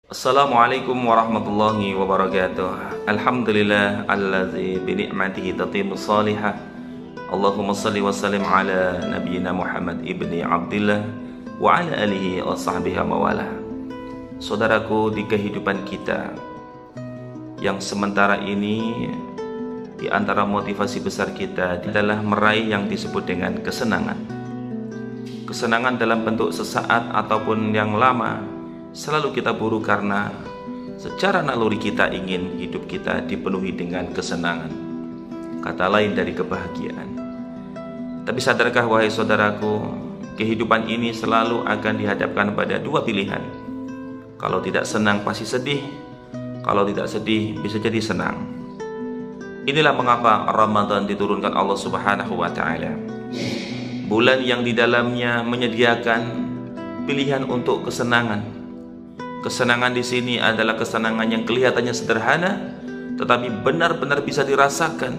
Assalamualaikum warahmatullahi wabarakatuh. Alhamdulillah allazi bi ni'matihi tatimmu salihah. Allahumma salli wa sallim ala nabiyyina Muhammad ibni Abdillah wa ala alihi wa sahbihi mawalah. Saudaraku, di kehidupan kita yang sementara ini, di antara motivasi besar kita adalah meraih yang disebut dengan kesenangan. Kesenangan dalam bentuk sesaat ataupun yang lama selalu kita buru karena secara naluri kita ingin hidup kita dipenuhi dengan kesenangan, kata lain dari kebahagiaan. Tapi sadarkah wahai saudaraku, kehidupan ini selalu akan dihadapkan pada dua pilihan. Kalau tidak senang pasti sedih, kalau tidak sedih bisa jadi senang. Inilah mengapa Ramadan diturunkan Allah Subhanahu wa Ta'ala, bulan yang di dalamnya menyediakan pilihan untuk kesenangan. Kesenangan di sini adalah kesenangan yang kelihatannya sederhana, tetapi benar-benar bisa dirasakan.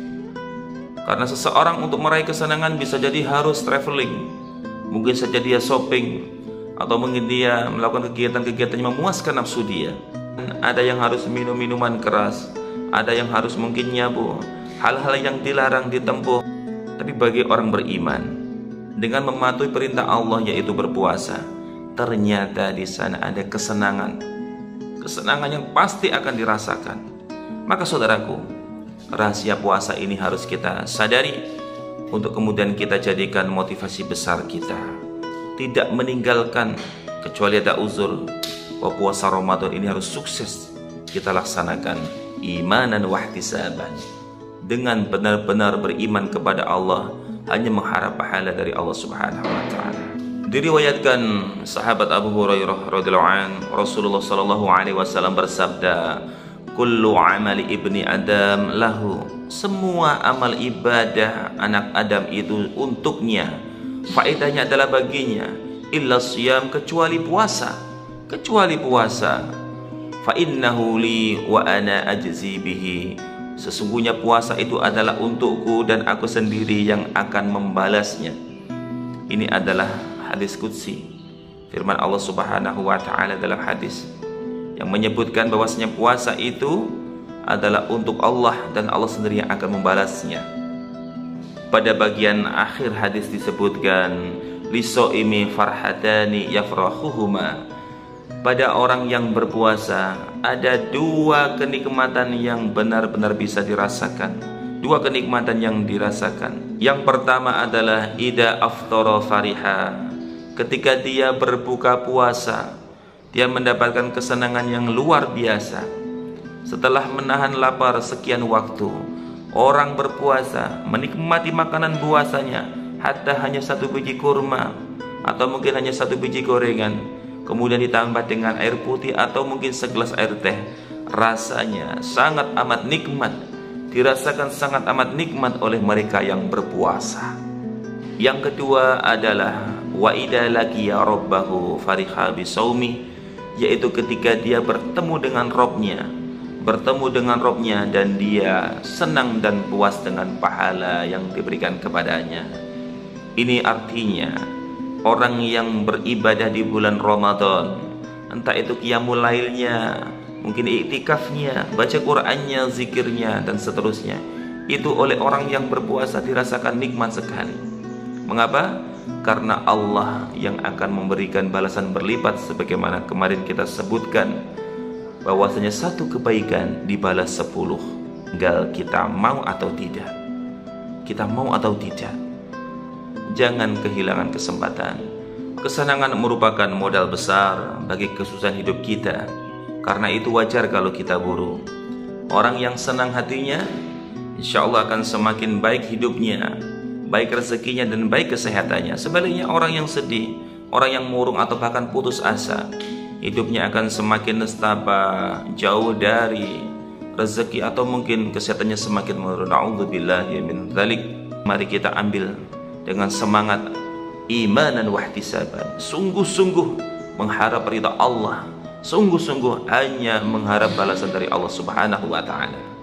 Karena seseorang untuk meraih kesenangan bisa jadi harus traveling, mungkin saja dia shopping, atau mungkin dia melakukan kegiatan-kegiatan yang memuaskan nafsu dia. Ada yang harus minum minuman keras, ada yang harus mungkin nyabu, hal-hal yang dilarang ditempuh. Tapi bagi orang beriman, dengan mematuhi perintah Allah yaitu berpuasa, ternyata di sana ada kesenangan, kesenangan yang pasti akan dirasakan. Maka saudaraku, rahasia puasa ini harus kita sadari untuk kemudian kita jadikan motivasi besar kita, tidak meninggalkan kecuali ada uzur, bahwa puasa Ramadan ini harus sukses kita laksanakan imanan wahtisaban, dengan benar-benar beriman kepada Allah, hanya mengharap pahala dari Allah Subhanahu wa Ta'ala. Diriwayatkan sahabat Abu Hurairah radhiyallahu anhu, Rasulullah sallallahu alaihi wasallam bersabda, "Kullu amali ibni Adam lahu." Semua amal ibadah anak Adam itu untuknya, faedahnya adalah baginya, illa siyam, kecuali puasa. Kecuali puasa. Fa innahu li wa ana ajzi bihi. Sesungguhnya puasa itu adalah untukku dan aku sendiri yang akan membalasnya. Ini adalah hadis qudsi, firman Allah Subhanahu wa Ta'ala dalam hadis yang menyebutkan bahwasanya puasa itu adalah untuk Allah dan Allah sendiri yang akan membalasnya. Pada bagian akhir hadis disebutkan, lisoimi farhatani yafrahuhuma. Pada orang yang berpuasa ada dua kenikmatan yang benar-benar bisa dirasakan. Dua kenikmatan yang dirasakan. Yang pertama adalah ida aftara fariha. Ketika dia berbuka puasa, dia mendapatkan kesenangan yang luar biasa. Setelah menahan lapar sekian waktu, orang berpuasa menikmati makanan puasanya, hatta hanya satu biji kurma atau mungkin hanya satu biji gorengan, kemudian ditambah dengan air putih atau mungkin segelas air teh. Rasanya sangat amat nikmat, dirasakan sangat amat nikmat oleh mereka yang berpuasa. Yang kedua adalah wa idza laqiya rabbahu fariha bisaumi, yaitu ketika dia bertemu dengan Robnya dan dia senang dan puas dengan pahala yang diberikan kepadanya. Ini artinya orang yang beribadah di bulan Ramadan, entah itu qiyamul lailnya, mungkin iktikafnya, baca Qur'annya, zikirnya dan seterusnya, itu oleh orang yang berpuasa dirasakan nikmat sekali. Mengapa? Karena Allah yang akan memberikan balasan berlipat, sebagaimana kemarin kita sebutkan bahwasanya satu kebaikan dibalas 10, tinggal kita mau atau tidak. Kita mau atau tidak. Jangan kehilangan kesempatan. Kesenangan merupakan modal besar bagi kesusahan hidup kita. Karena itu wajar kalau kita buru. Orang yang senang hatinya, insya Allah akan semakin baik hidupnya, baik rezekinya dan baik kesehatannya. Sebaliknya orang yang sedih, orang yang murung atau bahkan putus asa, hidupnya akan semakin nestapa, jauh dari rezeki atau mungkin kesehatannya semakin menurun. Na'udzubillahi min dzalik. Mari kita ambil dengan semangat imanan wahtisaban, sungguh-sungguh mengharap ridha Allah, sungguh-sungguh hanya mengharap balasan dari Allah Subhanahu wa Ta'ala.